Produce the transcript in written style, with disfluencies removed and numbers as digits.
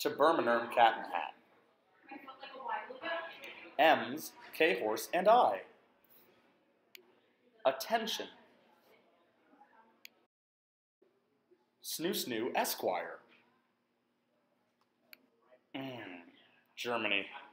to Birmingham Cat and Hat. M's, K-Horse, and I. Attention. Snoo Snoo Esquire. Germany.